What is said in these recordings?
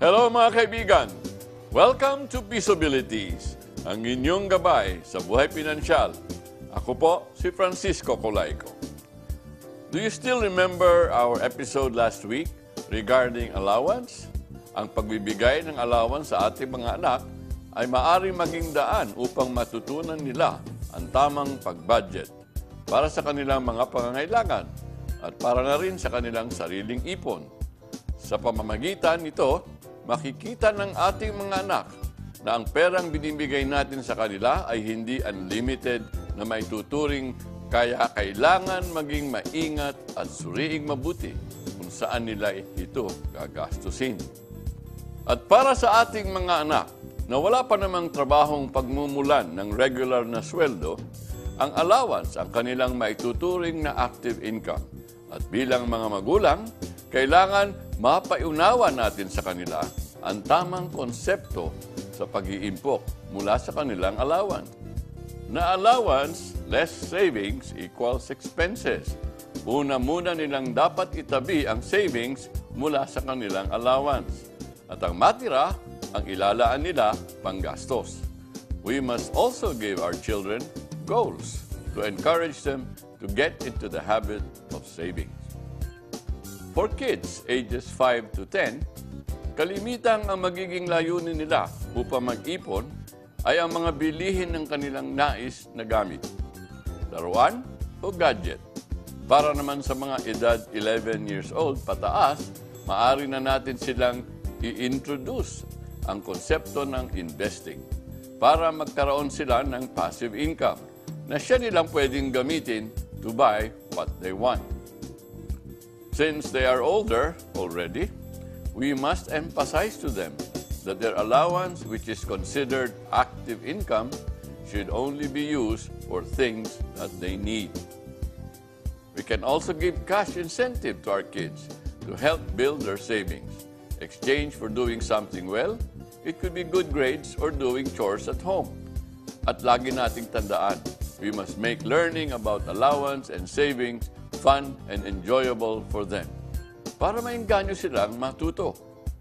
Hello mga kaibigan! Welcome to Peaceabilities, ang inyong gabay sa buhay pinansyal. Ako po si Francisco Colayco. Do you still remember our episode last week regarding allowance? Ang pagbibigay ng allowance sa ating mga anak ay maaaring maging daan upang matutunan nila ang tamang pag-budget para sa kanilang mga pangangailangan at para na rin sa kanilang sariling ipon. Sa pamamagitan nito, makikita ng ating mga anak na ang perang binibigay natin sa kanila ay hindi unlimited na may tuturing, kaya kailangan maging maingat at suriing mabuti kung saan nila ito gagastusin. At para sa ating mga anak na wala pa namang trabahong pagmumulan ng regular na sweldo, ang allowance ang kanilang maituturing na active income. At bilang mga magulang, kailangan mapaiunawa natin sa kanila ang tamang konsepto sa pag-iimpok mula sa kanilang allowance. Na allowance, less savings equals expenses. Una-muna nilang dapat itabi ang savings mula sa kanilang allowance. At ang matira, ang ilalaan nila panggastos. We must also give our children goals to encourage them to get into the habit of savings. For kids ages 5 to 10, kalimitang ang magiging layunin nila upang mag-ipon ay ang mga bilihin ng kanilang nais na gamit, laruan o gadget. Para naman sa mga edad 11 years old pataas, maaari na natin silang i-introduce ang konsepto ng investing para magkaroon sila ng passive income na siya nilang pwedeng gamitin to buy what they want. Since they are older already, we must emphasize to them that their allowance, which is considered active income, should only be used for things that they need. We can also give cash incentive to our kids to help build their savings. Exchange for doing something well, it could be good grades or doing chores at home. At lagi nating tandaan, we must make learning about allowance and savings fun and enjoyable for them, para maengganyo silang matuto.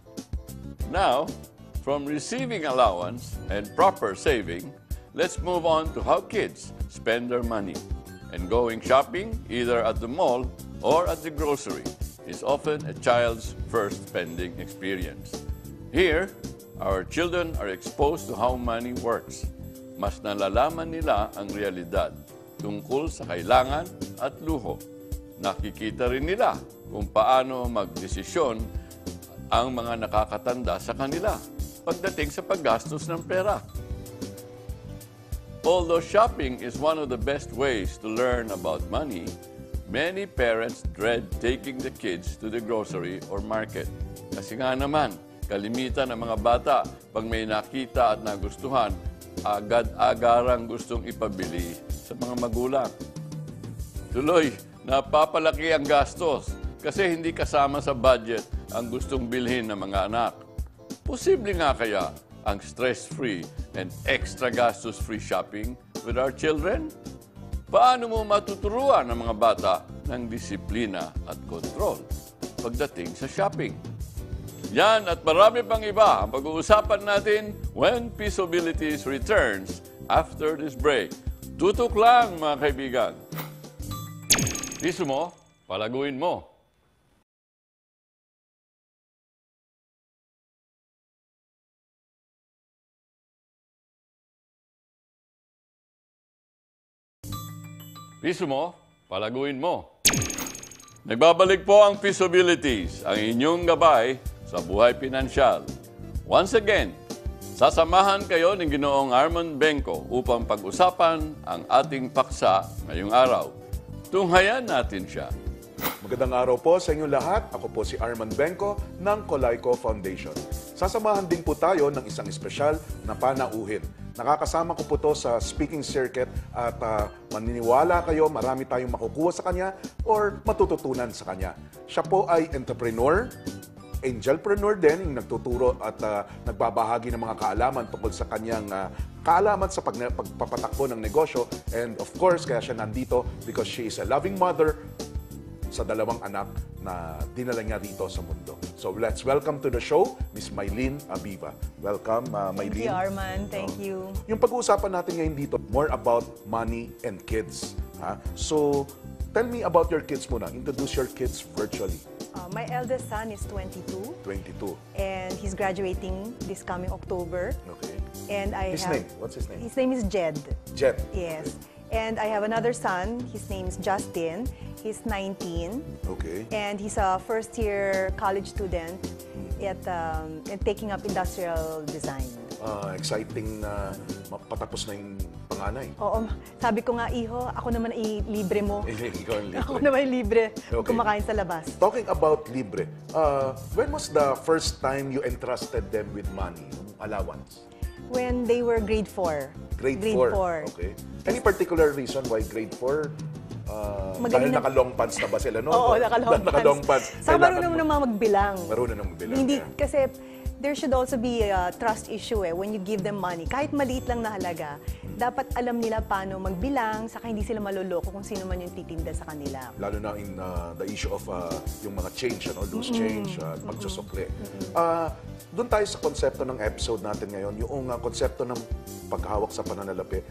Now, from receiving allowance and proper saving, let's move on to how kids spend their money. And going shopping, either at the mall or at the grocery, is often a child's first spending experience. Here, our children are exposed to how money works. Mas nalalaman nila ang realidad tungkol sa kailangan at luho. Nakikita rin nila kung paano magdesisyon ang mga nakakatanda sa kanila pagdating sa paggastos ng pera. Although shopping is one of the best ways to learn about money, many parents dread taking the kids to the grocery or market. Kasi nga naman, kalimitan ng mga bata, pag may nakita at nagustuhan, agad-agarang gustong ipabili sa mga magulang. Tuloy, napapalaki ang gastos kasi hindi kasama sa budget ang gustong bilhin ng mga anak. Posible nga kaya ang stress-free and extra gastos-free shopping with our children? Paano mo matuturuan ang mga bata ng disiplina at kontrol pagdating sa shopping? Yan at marami pang iba ang pag-uusapan natin when Peaceabilities returns after this break. Tutok lang mga kaibigan. Piso mo, palaguin mo. Piso mo, palaguin mo. Nagbabalik po ang Peaceabilities, ang inyong gabay sa buhay pinansyal. Once again, sasamahan kayo ng Ginoong Armand Benco upang pag-usapan ang ating paksa ngayong araw. Tunghayan natin siya. Magandang araw po sa inyo lahat. Ako po si Armand Benco ng Colayco Foundation. Sasamahan din po tayo ng isang espesyal na panauhin. Nakakasama ko po to sa speaking circuit at maniniwala kayo marami tayong makukuha sa kanya or matututunan sa kanya. Siya po ay entrepreneur, angelpreneur din, yung nagtuturo at nagbabahagi ng mga kaalaman tungkol sa kanyang kaalaman sa pagpapatakbo ng negosyo. And of course, kaya siya nandito because she is a loving mother sa dalawang anak na dinala niya rito sa mundo. So let's welcome to the show, Miss Mylene Abiva. Welcome, Thank Mylene. you, Arman. Thank you. Yung pag-uusapan natin ngayon dito, more about money and kids. Ha? So, tell me about your kids muna. Introduce your kids virtually. My eldest son is 22, 22. and he's graduating this coming October. Okay. And I His have name? What's his name? His name is Jed. Jet. Yes. And I have another son. His name is Justin. He's 19, Okay. and he's a first-year college student at taking up industrial design. Exciting na patapos na yung panganay. Oo, sabi ko nga, Iho, ako naman libre mo. Ikaw ang libre. Ako naman libre Okay. kumakain sa labas. Talking about libre, when was the first time you entrusted them with money, yung allowance? When they were grade 4. Grade 4. Okay. Any particular reason why grade 4? Dahil Magaling na- naka-long pants na ba sila, no? Oo, naka-long pants. Saka marunong naman magbilang. Marunong na magbilang. Hindi, yeah. kasi there should also be a trust issue when you give them money. Kahit maliit lang na halaga, dapat alam nila paano magbilang, saka hindi sila maloloko kung sino man yung titinda sa kanila. Lalo na in the issue of yung mga change, loose change, pagsusukli. Doon tayo sa konsepto ng episode natin ngayon, yung konsepto ng paghawak sa pananalapi,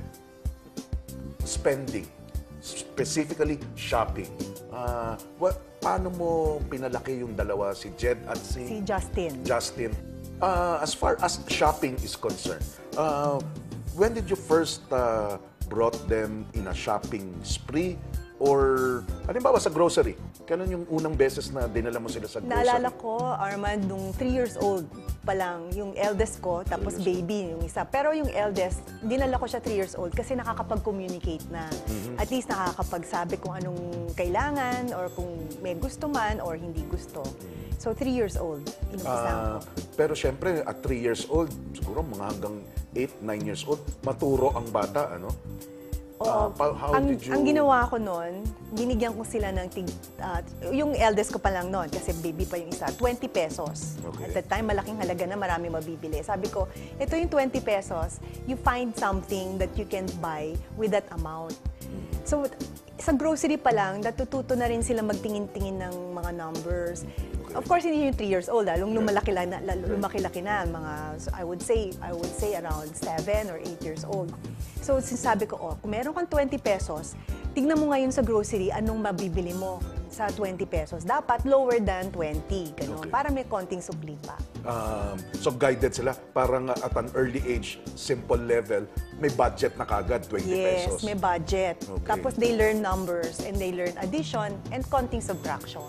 spending, specifically shopping. Paano mo pinalaki yung dalawa, si Jed at Si Justin. Justin? As far as shopping is concerned, when did you first brought them in a shopping spree? Or, halimbawa sa grocery, kailan yung unang beses na dinala mo sila sa grocery? Naalala ko, Armand, nung 3 years old pa lang, yung eldest ko, tapos baby yung isa. Pero yung eldest, dinala ko siya 3 years old kasi nakakapag-communicate na. At least nakakapagsabi kung anong kailangan or kung may gusto man or hindi gusto. So 3 years old, inumpisahan ko. Pero syempre, at 3 years old, siguro mga hanggang 8, 9 years old, maturo ang bata, ano? Oo. How did you... Ang ginawa ko noon, binigyan ko sila ng yung eldest ko pa lang noon, kasi baby pa yung isa, 20 pesos. Okay. At that time, malaking halaga na, marami mabibili. Sabi ko, ito yung 20 pesos, you find something that you can buy with that amount. So, sa grocery pa lang, natututo na rin sila magtingin-tingin ng mga numbers. Okay. Of course, hindi yung 3 years old. Lumaki-laki na, mga, so I would say around 7 or 8 years old. So, sinasabi ko, kung meron kang 20 pesos, tignan mo ngayon sa grocery, anong mabibili mo sa 20 pesos. Dapat lower than 20, gano'n, Okay. para may konting supli pa. So guided sila, parang at an early age, simple level, may budget na kagad, 20 pesos. Yes, may budget. Okay. Tapos they learn numbers and they learn addition and konting subtraction.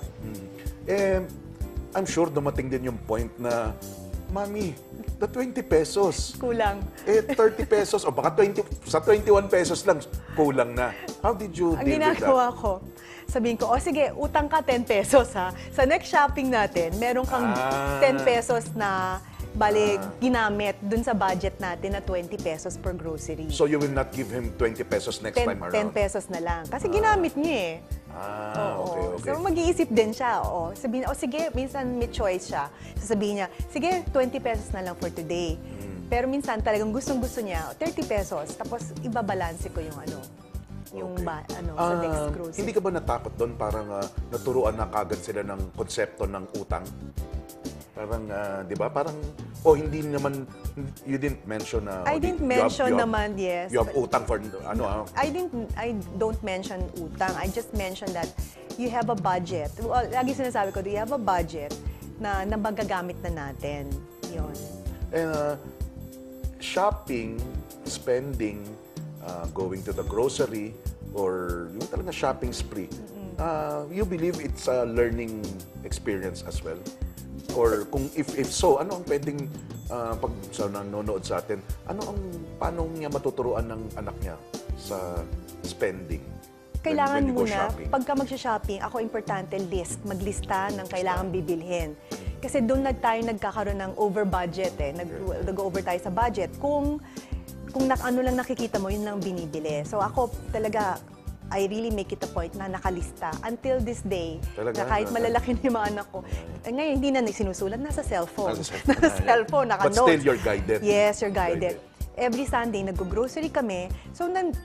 I'm sure dumating din yung point na, Mami, the 20 pesos. Kulang. 30 pesos, o baka 21 pesos lang, kulang na. How did you Ang deal with that? ginagawa ko, sabihin ko, sige, utang ka 10 pesos ha. Sa next shopping natin, meron kang 10 pesos na ginamit dun sa budget natin na 20 pesos per grocery. So you will not give him 20 pesos next time 10 around? pesos na lang. Kasi ginamit niya eh. Okay. So mag-iisip din siya. Sabihin, sige, minsan may choice siya. Sasabihin niya, sige, 20 pesos na lang for today. Pero minsan talagang gustong-gusto niya, 30 pesos. Tapos ibabalanse ko yung sa next grocery. Hindi ka ba natakot doon? Parang naturuan na kagad sila ng konsepto ng utang? Parang, di ba? Parang, hindi naman, you didn't mention na... I didn't mention naman, yes. You have utang for, I don't mention utang. I just mentioned that you have a budget. Well, lagi sinasabi ko, do you have a budget na magagamit na natin? Yun. Shopping, spending, going to the grocery, or yung talaga shopping spree, you believe it's a learning experience as well? Or kung if so, ano ang pwedeng pag sa nanonood sa atin, paano niya matuturuan ng anak niya sa spending? Kailangan when you go muna, shopping? pagka magsha-shopping, ako importante maglista ng kailangan bibilhin. Kasi doon tayo nagkakaroon ng over budget nag-over tayo sa budget. Kung ano lang nakikita mo, yun lang binibili. So ako talaga, I really make it a point na nakalista. Until this day, Talaga? na kahit malalaki na yung mga anak ko, ngayon hindi na sinusulat, nasa cellphone. Nasa cellphone. Nasa cellphone, naka-notes. But still, you're guided. Yes, you're guided. Every Sunday, nag-grocery kami. So,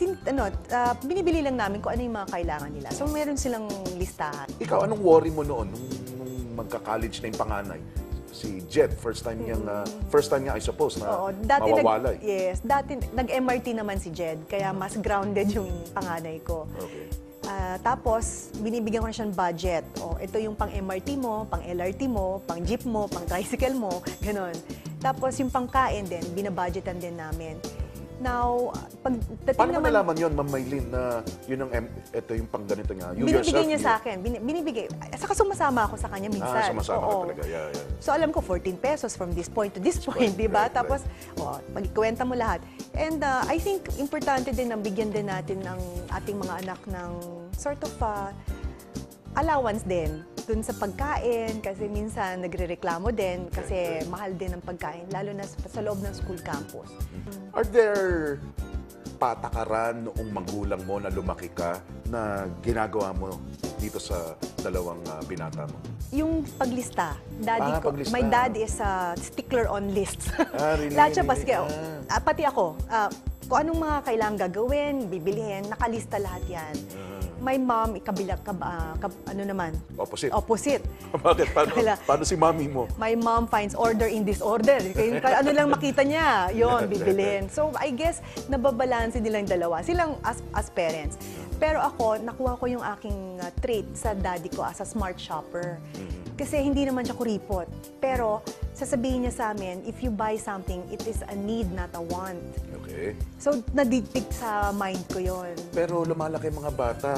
binibili lang namin kung ano yung mga kailangan nila. So, meron silang listahan. Ikaw, anong worry mo noon nung magka-college na yung panganay? Si Jed, first time niya, I suppose, na mawawalay. Dati, nag-MRT naman si Jed, kaya mas grounded yung panganay ko. Okay. Tapos, binibigyan ko na siya ng budget. Ito yung pang-MRT mo, pang-LRT mo, pang-jeep mo, pang-tricycle mo, ganon. Tapos, yung pangkain din, binabudgetan din namin. Now, Paano mo nalaman yun, Ma'am Maylene, na yun ito yung pang ganito niya? You binibigay niya yourself, sa akin. Binibigay. Saka sumasama ako sa kanya minsan. Sumasama ka Oo. talaga. Yeah. So alam ko, 14 pesos from this point to this point, di ba? right, Tapos, pagkikwenta mo lahat. And I think, importante din na bigyan din natin ng ating mga anak ng sort of allowance din dun sa pagkain kasi minsan nagrereklamo din kasi mahal din ang pagkain, lalo na sa loob ng school campus. Are there patakaran noong magulang mo na lumaki ka na ginagawa mo dito sa dalawang binata mo? Yung paglista, daddy ko, paglista. my dad is a stickler on lists. Really? Lahat siya paske. Pati ako, kung anong mga kailangang gagawin, bibilihin, nakalista lahat yan. My mom, ano naman? Opposite. Opposite. Bakit? Paano si mami mo? My mom finds order in disorder. Ano lang makita niya, yon bibilin. So, I guess, nababalanse nilang dalawa. Silang as parents. Pero ako, nakuha ko yung aking trait sa daddy ko as a smart shopper. Kasi hindi naman siya kuripot. Pero, sasabihin niya sa amin, if you buy something, it is a need, not a want. Okay. So, nadidiktik sa mind ko yon. Pero lumalaki mga bata,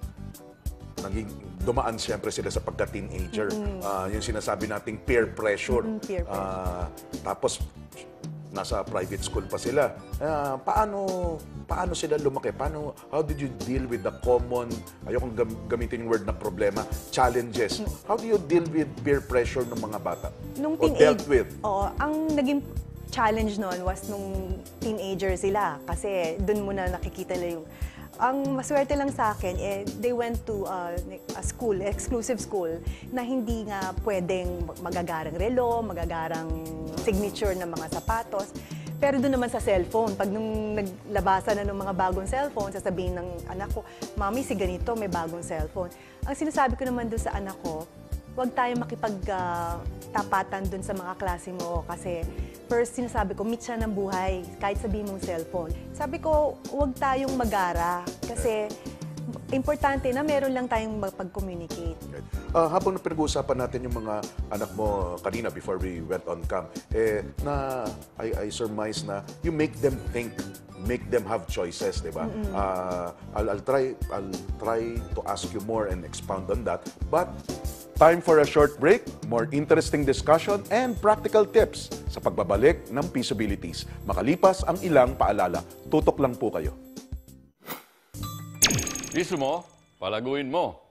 dumaan siyempre sila sa pagka-teenager. Yung sinasabi nating peer pressure. Peer pressure. Tapos, nasa private school pa sila. Paano sila lumaki? How did you deal with the common, ayokong gamitin yung word na problema, challenges? How do you deal with peer pressure ng mga bata? Nung O dealt with? Oo, ang naging challenge noon was nung teenager sila kasi doon muna nakikita nila yung ang maswerte lang sa akin, they went to a school, exclusive school, na hindi nga pwedeng magagarang relo, magagarang signature ng mga sapatos. Pero doon naman sa cellphone, pag nung naglabasan na ng mga bagong cellphone, sasabihin ng anak ko, Mami, si ganito, may bagong cellphone. Ang sinasabi ko naman doon sa anak ko, huwag tayo makipagtapatan doon sa mga klase mo kasi first, sinasabi ko, meet siya ng buhay, kahit sabihin mong cellphone. Sabi ko, huwag tayong magara kasi importante na meron lang tayong magpag-communicate. Habang pinag-uusapan natin yung mga anak mo kanina before we went on cam, I surmise na you make them think, make them have choices, di ba? I'll try to ask you more and expound on that. But time for a short break, more interesting discussion and practical tips sa pagbabalik ng Peaceabilities. Makalipas ang ilang paalala, tutok lang po kayo. Piso mo, palaguin mo.